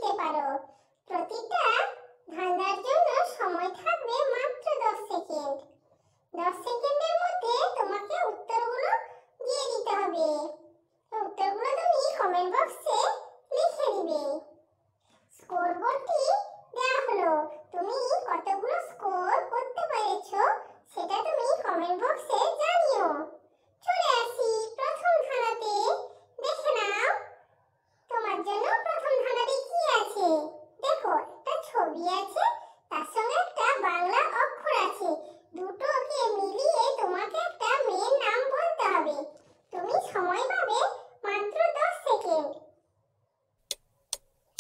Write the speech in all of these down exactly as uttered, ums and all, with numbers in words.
লিখতে পারো। প্রতিটা ধাঁধার জন্য সময় থাকবে মাত্র দশ সেকেন্ড। দশ সেকেন্ডের মধ্যে তোমাকে উত্তরগুলো দিয়ে দিতে হবে। উত্তরগুলো তুমি কমেন্ট বক্সে লিখে দিবে। স্কোর বোর্ডটি দেওয়া হলো, তুমি কতগুলো স্কোর করতে পেরেছো সেটা তুমি কমেন্ট বক্সে জানিও। চলে আসি প্রথম ধাঁধাতে, দেখে নাও তোমার জন্য প্রথম ধাঁধাতে কি আছে। দেখো, একটা ছবি আছে, তার সঙ্গে একটা বাংলা অক্ষর আছে, দুটোকে মিলিয়ে তোমাকে একটা মেয়ের নাম বলতে হবে। তুমি সময় পাবে মাত্র দশ সেকেন্ড।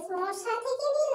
মশা থেকে